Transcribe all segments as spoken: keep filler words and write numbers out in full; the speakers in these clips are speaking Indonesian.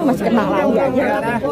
masih kenal lagi aja.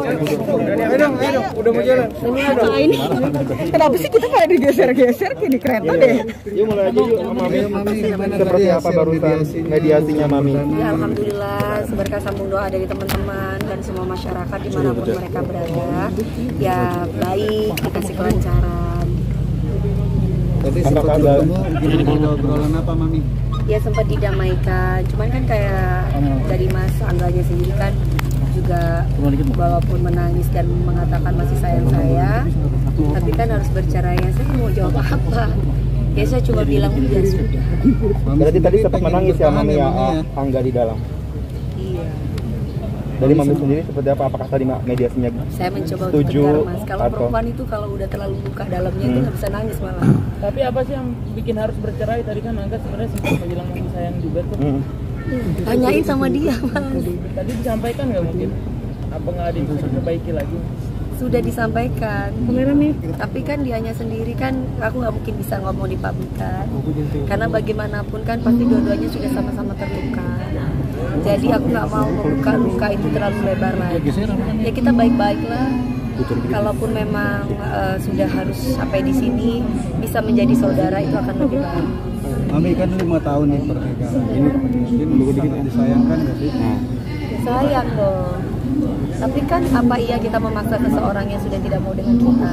Udah mau jalan. Nah, ini kenapa sih kita kayak digeser-geser gini kereta deh? Yuk mulai aja yuk, Mami. Seperti apa barusan mediasinya Mami? Ya, alhamdulillah seberkah sambung doa dari teman-teman dan semua masyarakat dimanapun mereka berada. Ya baik, dikasih kelancaran. Tadi sempat ketemu, gimana obrolan apa Mami? Ya sempat didamaikan, cuman kan kayak dari Mas Angganya sendiri kan juga walaupun menangis dan mengatakan masih sayang saya, tapi kan harus bercerai. Ya saya mau jawab apa? Ya saya cuma bilang ya sudah. Berarti tadi sempat menangis ya Mami ya, Angga di dalam. Iya. Dari Mami sendiri seperti apa? Apakah tadi mediasinya Saya mencoba untuk setuju tegar, Mas. Kalau atau? perempuan itu kalau udah terlalu luka dalamnya Hmm. itu nggak bisa nangis malah. Tapi apa sih yang bikin harus bercerai? Tadi kan Angga sebenarnya sempat bilang masih sayang juga tuh. Hmm. Tanyain sama dia, Mas. Tadi disampaikan nggak mungkin? Apa nggak ada yang bisa diperbaiki lagi? Sudah disampaikan. Tapi kan dianya sendiri kan aku nggak mungkin bisa ngomong di pabrikan. Karena bagaimanapun kan pasti dua-duanya sudah sama-sama terluka. Jadi aku nggak mau membuka luka itu terlalu lebar lagi. Ya kita baik-baik lah. Kalaupun memang uh, sudah harus sampai di sini bisa menjadi saudara itu akan lebih baik. Mami kan lima tahun nih pernikahan. Ini mungkin sangat disayangkan nggak sih? Sayang dong. Tapi kan apa iya kita memaksa seseorang yang sudah tidak mau dengan kita?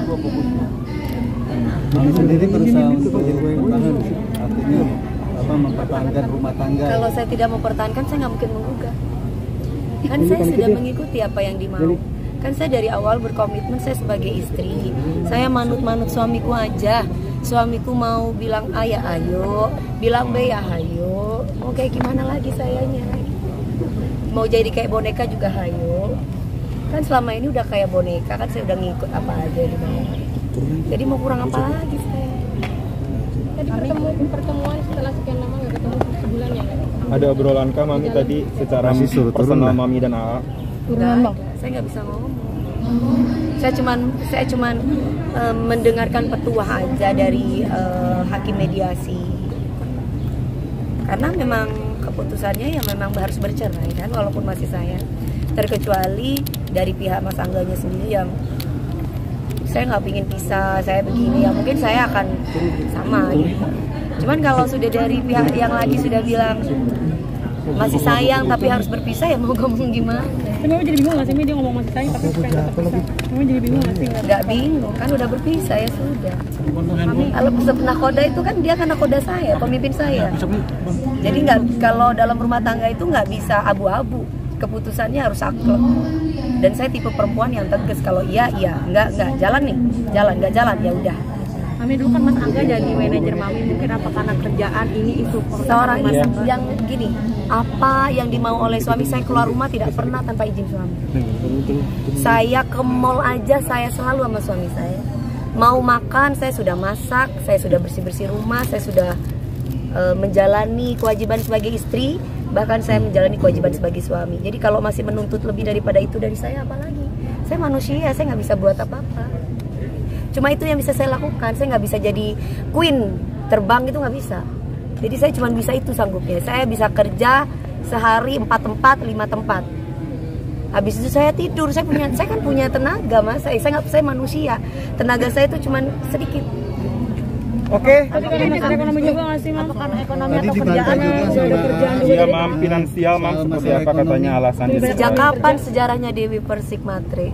Mami sendiri berusaha untuk bertahan, artinya apa mempertahankan rumah tangga. Kalau saya tidak mempertahankan, saya nggak mungkin menggugat. Kan saya sudah mengikuti apa yang dimau. Kan saya dari awal berkomitmen saya sebagai istri. Saya manut-manut suamiku aja. Suamiku mau bilang A ya ayo, bilang B ya ayo. Mau kayak gimana lagi sayanya? Mau jadi kayak boneka juga ayo. Kan selama ini udah kayak boneka, kan saya udah ngikut apa aja di bawah. Jadi mau kurang apa lagi saya? Tadi pertemuan, pertemuan setelah sekian lama nggak ketemu sebulan ya? Ada obrolan kah Mami tadi secara personal Mami dan A A? Enggak, saya nggak bisa ngomong. Saya cuman saya cuman um, mendengarkan petuah aja dari uh, hakim mediasi. Karena memang keputusannya ya memang harus bercerai kan, walaupun masih sayang. Terkecuali dari pihak Mas Angganya sendiri yang saya nggak pingin pisah, saya begini ya mungkin saya akan sama gitu. Cuman kalau sudah dari pihak yang lagi sudah bilang masih sayang tapi harus berpisah ya mau ngomong gimana? Mama jadi bingung nggak sih dia ngomong masih sayang tapi pengen tetap pisah? Mama jadi bingung nggak sih? Nggak bingung kan udah berpisah ya sudah. Kalau nakoda itu kan dia kan nakoda saya, pemimpin saya. Jadi nggak kalau dalam rumah tangga itu nggak bisa abu-abu, keputusannya harus saklek. Dan saya tipe perempuan yang tegas, kalau iya iya, nggak nggak jalan nih, jalan nggak jalan ya udah. Mami dulu kan Mas Angga jadi manajer Mami, mungkin apa karena kerjaan ini itu seorang yang, yang gini, apa yang dimau oleh suami, saya keluar rumah tidak pernah tanpa izin suami. Saya ke mall aja saya selalu sama suami saya. Mau makan saya sudah masak, saya sudah bersih-bersih rumah, saya sudah uh, menjalani kewajiban sebagai istri, bahkan saya menjalani kewajiban sebagai suami. Jadi kalau masih menuntut lebih daripada itu dari saya, apa lagi? Saya manusia, saya nggak bisa buat apa-apa. Cuma itu yang bisa saya lakukan, saya nggak bisa jadi queen terbang itu nggak bisa. Jadi saya cuma bisa itu sanggupnya. Saya bisa kerja sehari empat tempat, lima tempat. Habis itu saya tidur. Saya punya, saya kan punya tenaga mas. Saya, saya nggak, saya manusia. Tenaga saya itu cuma sedikit. Oke. Tapi kan ini ekonomi juga nggak sih Mam? Karena ekonomi atau kerjaan udah ada kerjaan juga. Iya Mam, finansial Mam seperti apa katanya alasannya? Sejak kapan sejarahnya Dewi Persik Matre?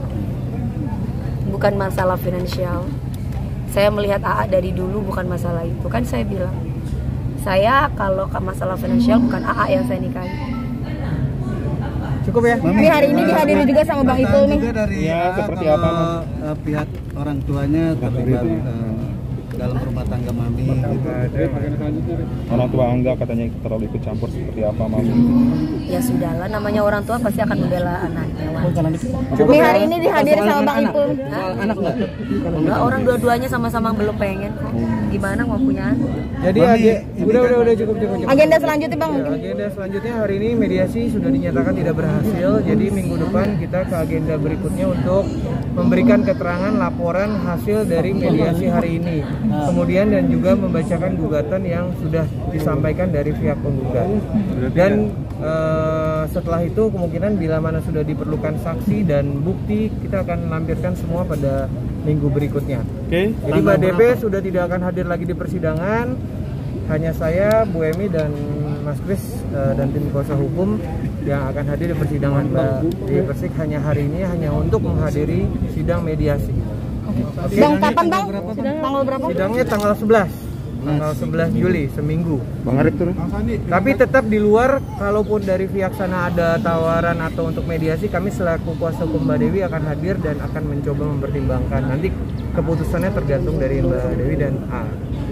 Bukan masalah finansial. Saya melihat A A dari dulu bukan masalah itu. Kan saya bilang, saya kalau masalah finansial bukan A A yang saya nikahi. Cukup ya? Ini hari ini dihadiri juga sama Bang Ipul nih. Iya, seperti apa Mam? Uh, pihak orang tuanya terlibat uh, dalam rumah tangga Mami gitu. Orang tua Angga katanya terlalu ikut campur, seperti apa Mami? Ya sudahlah, namanya orang tua pasti akan membela anaknya. Ini hari ini dihadiri sama Bang Ipul. Anak nggak? Enggak, orang dua-duanya sama-sama belum pengen kok. Gimana mau punya anak? Jadi age- udah udah udah cukup cukup. cukup. Agenda selanjutnya Bang Ya, mungkin. agenda selanjutnya hari ini mediasi sudah dinyatakan tidak berhasil. Jadi minggu depan kita ke agenda berikutnya untuk memberikan keterangan laporan hasil dari mediasi hari ini. kemudian dan juga membacakan gugatan yang sudah disampaikan dari pihak penggugat. Dan uh, setelah itu kemungkinan bila mana sudah diperlukan saksi dan bukti, kita akan lampirkan semua pada minggu berikutnya. Oke. Jadi Mbak D P sudah tidak akan hadir lagi di persidangan. Hanya saya, Bu Emi dan Mas Kris uh, dan tim kuasa hukum yang akan hadir di persidangan Mbak Dewi Persik hanya hari ini hanya untuk menghadiri sidang mediasi. Okay. Bang, kapan Bang? Tanggal berapa? Sidangnya tanggal sebelas. Tanggal sebelas Juli, seminggu. Bang Arif tuh. Tapi tetap di luar, kalaupun dari pihak sana ada tawaran atau untuk mediasi, kami selaku kuasa hukum Mbak Dewi akan hadir dan akan mencoba mempertimbangkan. Nanti keputusannya tergantung dari Mbak Dewi dan A.